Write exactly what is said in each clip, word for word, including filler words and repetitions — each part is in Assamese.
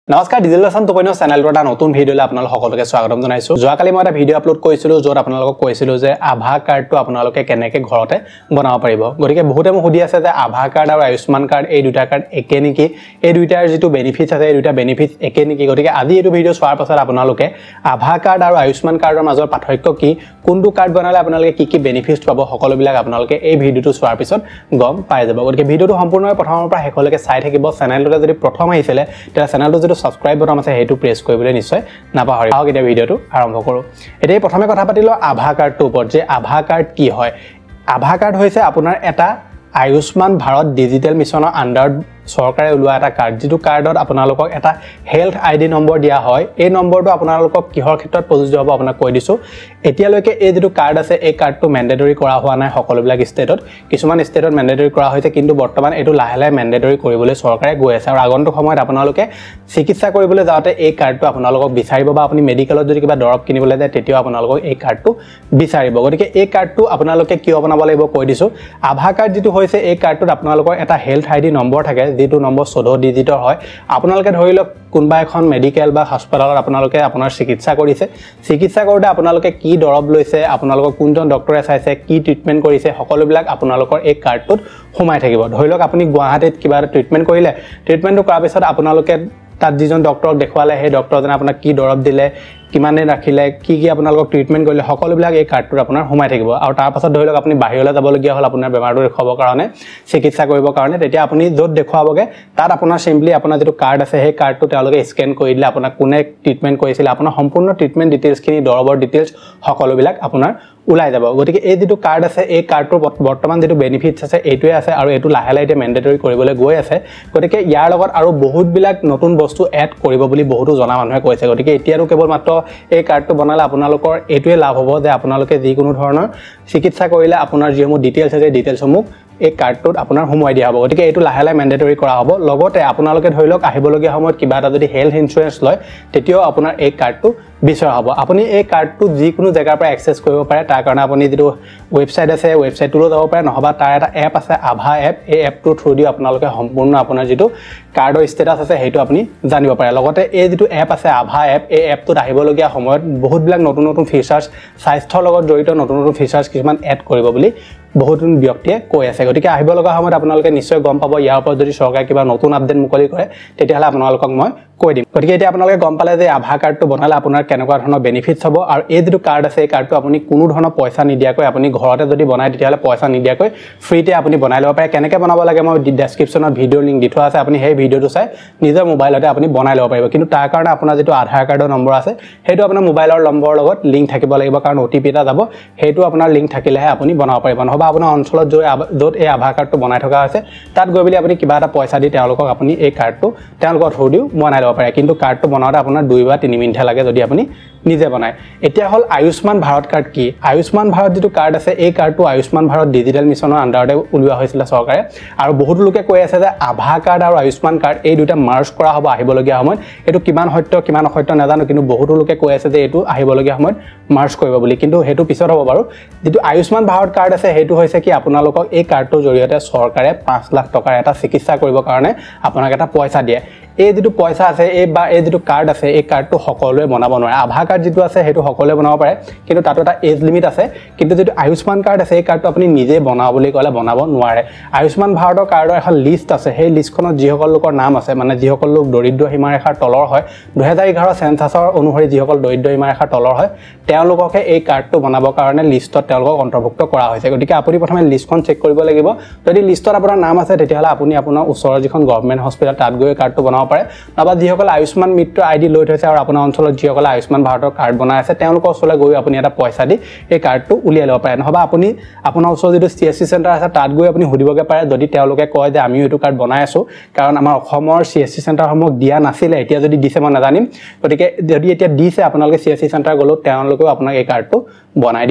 নমস্কাৰ digital lesson two point O চেনেলটো এটা নতুন ভিডিঅ'লৈ আপোনালোক সকলোকে স্বাগতম জনাইছো। যোৱাকালি মই এটা ভিডিঅ' আপলোড কৰিছিলো য'ত আপোনালোকক কৈছিলো যে আভা কাৰ্ডটো আপোনালোকে কেনেকৈ ঘৰতে বনাব পাৰিব। গতিকে বহুতে মোক সুধি আছে যে আভা কাৰ্ড আৰু আয়ুষ্মান কাৰ্ড এই দুটা কাৰ্ড একে নেকি, এই দুইটাৰ যিটো বেনিফিটছ আছে এই দুটা বেনিফিটছ একে নেকি। গতিকে আজি এইটো ভিডিঅ' চোৱাৰ পাছত আপোনালোকে আভা কাৰ্ড আৰু আয়ুষ্মান কাৰ্ডৰ মাজৰ পাৰ্থক্য কি, কোনটো কাৰ্ড বনালে আপোনালোকে কি কি বেনিফিটছ পাব, সকলোবিলাক আপোনালোকে এই ভিডিঅ'টো চোৱাৰ পিছত গম পাই যাব। গতিকে ভিডিঅ'টো সম্পূৰ্ণভাৱে প্ৰথমৰ পৰা শেষলৈকে চাই থাকিব। চেনেলটোতে যদি প্ৰথম আহিছিলে তেতিয়া চেনেলটো যিটো সাবস্ক্ৰাইব বটন আছে হেতু প্ৰেছ কৰিবলৈ নিশ্চয় নাপাহৰিব। আহক এতিয়া ভিডিঅ'টো আৰম্ভ কৰোঁ। এতিয়া প্ৰথমে কথা পাতিলো আভা কাৰ্ডটোৰ ওপৰত যে আভা কাৰ্ড কি হয়। আভা কাৰ্ড হৈছে আপোনাৰ এটা আয়ুষ্মান ভাৰত ডিজিটেল মিছনৰ আণ্ডাৰত চৰকাৰে ওলোৱা এটা কাৰ্ড, যিটো কাৰ্ডত আপোনালোকক এটা হেল্থ আই ডি নম্বৰ দিয়া হয়। এই নম্বৰটো আপোনালোকক কিহৰ ক্ষেত্ৰত প্ৰযোজ্য হ'ব আপোনাক কৈ দিছোঁ। এতিয়ালৈকে এই যিটো কাৰ্ড আছে এই কাৰ্ডটো মেণ্ডেটৰী কৰা হোৱা নাই সকলোবিলাক ষ্টেটত, কিছুমান ষ্টেটত মেণ্ডেটৰী কৰা হৈছে, কিন্তু বৰ্তমান এইটো লাহে লাহে মেণ্ডেটৰী কৰিবলৈ চৰকাৰে গৈ আছে। আৰু আগন্তুক সময়ত আপোনালোকে চিকিৎসা কৰিবলৈ যাওঁতে এই কাৰ্ডটো আপোনালোকক বিচাৰিব, বা আপুনি মেডিকেলত যদি কিবা দৰৱ কিনিবলৈ যায় তেতিয়াও আপোনালোকক এই কাৰ্ডটো বিচাৰিব। গতিকে এই কাৰ্ডটো আপোনালোকে কিয় বনাব লাগিব কৈ দিছোঁ। আভা কাৰ্ড যিটো হৈছে এই কাৰ্ডটোত আপোনালোকৰ এটা হেল্থ আই ডি নম্বৰ থাকে, যিটো নম্বৰ চৈধ্য ডিজিটৰ হয়। আপোনালোকে ধৰি লওক কোনোবা এখন মেডিকেল বা হস্পিটেলত আপোনালোকে আপোনাৰ চিকিৎসা কৰিছে, চিকিৎসা কৰোঁতে আপোনালোকে কি দৰৱ লৈছে, আপোনালোকক কোনজন ডক্টৰে চাইছে, কি ট্ৰিটমেণ্ট কৰিছে, সকলোবিলাক আপোনালোকৰ এই কাৰ্ডটোত সোমাই থাকিব। ধৰি লওক আপুনি গুৱাহাটীত কিবা এটা ট্ৰিটমেণ্ট কৰিলে, ট্ৰিটমেণ্টটো কৰাৰ পিছত আপোনালোকে তাত যিজন ডক্টৰক দেখুৱালে সেই ডক্টৰজনে আপোনাক কি দৰৱ দিলে, কিমান দিন ৰাখিলে, কি কি আপোনালোকক ট্ৰিটমেণ্ট কৰিলে, সকলোবিলাক এই কাৰ্ডটোত আপোনাৰ সোমাই থাকিব। আৰু তাৰপাছত ধৰি লওক আপুনি বাহিৰলৈ যাবলগীয়া হ'ল আপোনাৰ বেমাৰটো দেখুৱাবৰ কাৰণে, চিকিৎসা কৰিবৰ কাৰণে, তেতিয়া আপুনি য'ত দেখুৱাবগৈ তাত আপোনাৰ চিম্পলি আপোনাৰ যিটো কাৰ্ড আছে সেই কাৰ্ডটো তেওঁলোকে স্কেন কৰি দিলে আপোনাক কোনে ট্ৰিটমেণ্ট কৰিছিলে, আপোনাৰ সম্পূৰ্ণ ট্ৰিটমেণ্ট ডিটেইলছখিনি, দৰৱৰ ডিটেইলছ সকলোবিলাক আপোনাৰ ওলাই যাব। গতিকে এই যিটো কাৰ্ড আছে এই কাৰ্ডটোৰ বৰ্তমান যিটো বেনিফিটছ আছে এইটোৱে আছে, আৰু এইটো লাহে লাহে এতিয়া মেণ্ডেটৰী কৰিবলৈ গৈ আছে। গতিকে ইয়াৰ লগত আৰু বহুতবিলাক নতুন বস্তু এড কৰিব বুলি বহুতো জনা মানুহে কৈছে। গতিকে এতিয়াতো কেৱল মাত্ৰ এই কাৰ্ডটো বনালে আপোনালোকৰ এইটোৱে লাভ হ'ব যে আপোনালোকে যিকোনো ধৰণৰ চিকিৎসা কৰিলে আপোনাৰ যিসমূহ ডিটেইলছ আছে ডিটেইলছসমূহ এই কাৰ্ডটোত আপোনাৰ সোমোৱাই দিয়া হ'ব। গতিকে এইটো লাহে লাহে মেণ্ডেটৰী কৰা হ'ব। লগতে আপোনালোকে ধৰি লওক আহিবলগীয়া সময়ত কিবা এটা যদি হেল্থ ইঞ্চুৰেঞ্চ লয় তেতিয়াও আপোনাৰ এই কাৰ্ডটো বিচৰা হ'ব। আপুনি এই কাৰ্ডটো যিকোনো জেগাৰ পৰা এক্সেছ কৰিব পাৰে। তাৰ কাৰণে আপুনি যিটো ৱেবছাইট আছে ৱেবছাইটটোলৈ যাব পাৰে, নহবা তাৰ এটা এপ আছে আভা এপ, এই এপটোৰ থ্ৰু দি আপোনালোকে সম্পূৰ্ণ আপোনাৰ যিটো কাৰ্ডৰ ষ্টেটাছ আছে সেইটো আপুনি জানিব পাৰে। লগতে এই যিটো এপ আছে আভা এপ, এই এপটোত আহিবলগীয়া সময়ত বহুতবিলাক নতুন নতুন ফিচাৰ্ছ, স্বাস্থ্যৰ লগত জড়িত নতুন নতুন ফিচাৰ্ছ কিছুমান এড কৰিব বুলি বহুতো ব্যক্তিয়ে কৈ আছে। গতিকে আহিব লগা সময়ত আপোনালোকে নিশ্চয় গম পাব। ইয়াৰ ওপৰত যদি চৰকাৰে কিবা নতুন আপডেট মুকলি কৰে তেতিয়াহ'লে আপোনালোকক মই কৈ দিম। গতিকে এতিয়া আপোনালোকে গম পালে যে আভা কাৰ্ডটো বনালে আপোনাৰ কেনেকুৱা ধৰণৰ বেনিফিটছ হ'ব। আৰু এই যিটো কাৰ্ড আছে এই কাৰ্ডটো আপুনি কোনো ধৰণৰ পইচা নিদিয়াকৈ, আপুনি ঘৰতে যদি বনায় তেতিয়াহ'লে পইচা নিদিয়াকৈ ফ্ৰীতে আপুনি বনাই ল'ব পাৰে। কেনেকৈ বনাব লাগে মই ডেছক্ৰিপশ্যনত ভিডিঅ'ৰ লিংক দি থোৱা আছে, আপুনি সেই ভিডিঅ'টো চাই নিজৰ মোবাইলতে আপুনি বনাই ল'ব পাৰিব। কিন্তু তাৰ কাৰণে আপোনাৰ যিটো আধাৰ কাৰ্ডৰ নম্বৰ আছে সেইটো আপোনাৰ মোবাইলৰ নম্বৰৰ লগত লিংক থাকিব লাগিব, কাৰণ অ' টি পি এটা যাব, সেইটো আপোনাৰ লিংক থাকিলেহে আপুনি বনাব পাৰিব। নহ'বা আপোনাৰ অঞ্চলত য'ত য'ত এই আভা কাৰ্ডটো বনাই থকা হৈছে তাত গৈ বুলি আপুনি কিবা এটা পইচা দি তেওঁলোকক আপুনি এই কাৰ্ডটো তেওঁলোকৰ থ্ৰু দিও বনাই ল'ব পাৰে। কিন্তু কাৰ্ডটো বনাওঁতে আপোনাৰ দুই বা তিনি মিনিটহে লাগে যদি আপুনি নিজে বনায়। এতিয়া হ'ল আয়ুষ্মান ভাৰত কাৰ্ড কি। আয়ুষ্মান ভাৰত যিটো কাৰ্ড আছে এই কাৰ্ডটো আয়ুষ্মান ভাৰত ডিজিটেল মিছনৰ আণ্ডাৰতে উলিওৱা হৈছিলে চৰকাৰে। আৰু বহুতো লোকে কৈ আছে যে আভা কাৰ্ড আৰু আয়ুষ্মান কাৰ্ড এই দুটা মাৰ্জ কৰা হ'ব আহিবলগীয়া সময়ত। এইটো কিমান সত্য কিমান অসত্য নাজানো, কিন্তু বহুতো লোকে কৈ আছে যে এইটো আহিবলগীয়া সময়ত মাৰ্জ কৰিব বুলি, কিন্তু সেইটো পিছত হ'ব বাৰু। যিটো আয়ুষ্মান ভাৰত কাৰ্ড আছে সেইটো হৈছে কি আপোনালোকক এই কাৰ্ডটোৰ জৰিয়তে চৰকাৰে পাঁচ লাখ টকাৰ এটা চিকিৎসা কৰিবৰ কাৰণে আপোনাক এটা পইচা দিয়ে। এই যিটো পইচা আছে এই বা এই যিটো কাৰ্ড আছে এই কাৰ্ডটো সকলোৱে বনাব নোৱাৰে। আভা কাৰ্ড যিটো আছে সেইটো সকলোৱে বনাব পাৰে, কিন্তু তাতো এটা এজ লিমিট আছে। কিন্তু যিটো আয়ুষ্মান কাৰ্ড আছে এই কাৰ্ডটো আপুনি নিজে বনাওঁ বুলি ক'লে বনাব নোৱাৰে। আয়ুষ্মান ভাৰতৰ কাৰ্ডৰ এখন লিষ্ট আছে, সেই লিষ্টখনত যিসকল লোকৰ নাম আছে, মানে যিসকল লোক দৰিদ্ৰ সীমাৰেখাৰ তলৰ হয়, দুহেজাৰ এঘাৰ চেঞ্চাছৰ অনুসৰি যিসকল দৰিদ্ৰ সীমাৰেখাৰ তলৰ হয় তেওঁলোককে এই কাৰ্ডটো বনাবৰ কাৰণে লিষ্টত তেওঁলোকক অন্তৰ্ভুক্ত কৰা হৈছে। গতিকে আপুনি প্ৰথমে লিষ্টখন চেক কৰিব লাগিব। যদি লিষ্টত আপোনাৰ নাম আছে তেতিয়াহ'লে আপুনি আপোনাৰ ওচৰৰ যিখন গভৰ্ণমেণ্ট হস্পিটেল তাত গৈ কাৰ্ডটো বনাব পাৰে। নহবা যিসকলে আয়ুষ্মান মিত্ৰ আই ডি লৈ থৈছে আৰু আপোনাৰ অঞ্চলত যিসকলে আয়ুষ্মান ভাৰতৰ কাৰ্ড বনাই আছে তেওঁলোকৰ ওচৰলৈ গৈ আপুনি এটা পইচা দি এই কাৰ্ডটো উলিয়াই ল'ব পাৰে। নহবা আপুনি আপোনাৰ ওচৰত যিটো চি এছ চি চেণ্টাৰ আছে তাত গৈ আপুনি সুধিবগৈ পাৰে, যদি তেওঁলোকে কয় যে আমিও এইটো কাৰ্ড বনাই আছোঁ, কাৰণ আমাৰ অসমৰ চি এছ চি চেণ্টাৰসমূহ দিয়া নাছিলে, এতিয়া যদি দিছে মই নাজানিম। গতিকে যদি এতিয়া দিছে আপোনালোকে চি এছ চি চেণ্টাৰ গ'লেও তেওঁলোকেও আপোনাক এই কাৰ্ডটো বনাই দিব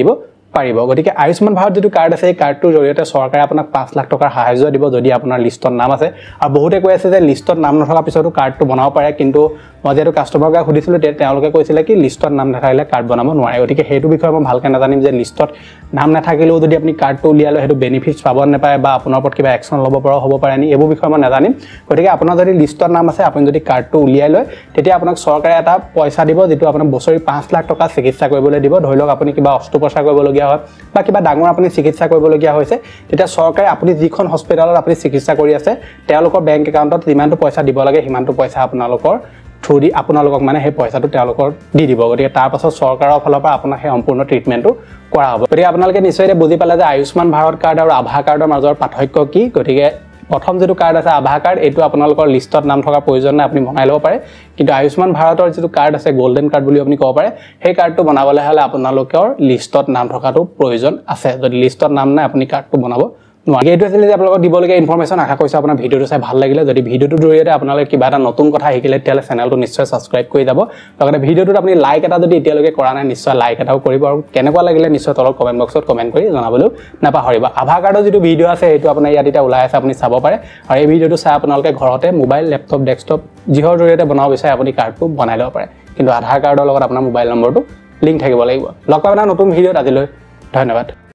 পাৰিব গতিকে আয়ুষ্মান ভাৰত যেটো কাৰ্ড আছে এই কাৰ্ডটোৰ জৰিয়তে চৰকাৰে আপোনাক পাঁচ লাখ টকাৰ সাহায্য দিব যদি আপোনাৰ লিষ্টত নাম আছে আৰু বহুতে কৈ আছে যে লিষ্টত নাম নথকা পিছতো কাৰ্ডটো বনাব পাৰে কিন্তু মই যেটো কাস্টমাৰক সুধিছিলো তেওঁলোকে কৈছিলে কি লিষ্টত নাম নাথাকিলে কাৰ্ড বনাব নোৱাৰে গতিকে হেতু বিষয়ে মই ভালকৈ নাজানিম যে লিষ্টত নাম নাথাকিলেও যদি আপুনি কাৰ্ডটো উলিয়ালে হেতু বেনিফিটছ পাব নাপায় বা আপোনাৰ ওপৰত কিবা একচন ল'ব পৰা হ'ব পাৰে নি এইবোৰ বিষয়ে মই নাজানিম গতিকে আপোনাৰ যদি লিষ্টত নাম আছে আপুনি যদি কাৰ্ডটো উলিয়াই লয় তেতিয়া আপোনাক চৰকাৰে এটা পইচা দিব যেটো আপোনাৰ বছৰি পাঁচ লাখ টকা চিকিৎসা কৰিবলৈ দিব ধৰি লওক আপুনি কিবা অস্ত্ৰোপচাৰ কৰিবলগীয়া হয় বা কিবা ডাঙৰ আপুনি চিকিৎসা কৰিবলগীয়া হৈছে তেতিয়া চৰকাৰে আপুনি যিখন হস্পিটালত আপুনি চিকিৎসা কৰি আছে তেওঁলোকৰ বেংক একাউণ্টত যিমানটো পইচা দিব লাগে সিমানটো পইচা আপোনালোকৰ থ্ৰুদি আপোনালোকক মানে সেই পইচাটো তেওঁলোকৰ দি দিব গতিকে তাৰ পাছত চৰকাৰৰ ফালৰ পৰা আপোনাক সেই সম্পূৰ্ণ ট্ৰিটমেণ্টটো কৰা হ'ব গতিকে আপোনালোকে নিশ্চয় বুজি পালে যে আয়ুষ্মান ভাৰত কাৰ্ড আৰু আভা কাৰ্ডৰ মাজৰ পাৰ্থক্য কি গতিকে প্ৰথম যেটো কাৰ্ড আছে আভা কাৰ্ড এটো আপোনালোকৰ লিষ্টত নাম থকা প্ৰয়োজন নাই আপুনি বনাই ল'ব পাৰে কিন্তু আয়ুষ্মান ভাৰতৰ যেটো কাৰ্ড আছে গোল্ডেন কাৰ্ড বুলি আপুনি ক'ব পাৰে সেই কাৰ্ডটো বনাবলৈ হলে আপোনালোকৰ লিষ্টত নাম থকাটো প্ৰয়োজন আছে যদি লিষ্টত নাম নাই আপুনি কাৰ্ডটো বনাব নোৱাৰে এইটো আছিল যে আপোনালোকক দিবলগীয়া ইনফৰমেশ্যন আশা কৰিছো আপোনাৰ ভিডিঅটো চাই ভাল লাগিলে যদি ভিডিঅটোৰ জৰিয়তে আপোনালোকে কিবা এটা নতুন কথা শিকিলে তেতিয়ালে চেনেলটো নিশ্চয় সাবস্ক্ৰাইব কৰি যাব লগতে ভিডিঅটোত আপুনি লাইক এটা যদি এতিয়ালৈকে কৰা নাই নিশ্চয় লাইক এটাও কৰিব আৰু কেনেকুৱা লাগিলে নিশ্চয় তলত কমেন্ট বক্সত কমেন্ট কৰি জনাবলৈ নাপাহৰিব আভা কাৰ্ডৰ যেটো ভিডিঅ আছে এইটো আপোনাৰ ইয়াত এটা ওলাই আছে আপুনি চাব পাৰে আৰু এই ভিডিঅটো চাই আপোনালোকে ঘৰতে মোবাইল লেপটপ ডেস্কটপ যিহৰ জৰিয়তে বনাব বিচাৰে আপুনি কাৰ্ডটো বনাই ল'ব পাৰে কিন্তু আধাৰ কাৰ্ডৰ লগত আপোনাৰ মোবাইল নম্বৰটো লিংক থাকিব লাগিব লগ পাম না নতুন ভিডিঅত আজিলৈ ধন্যবাদ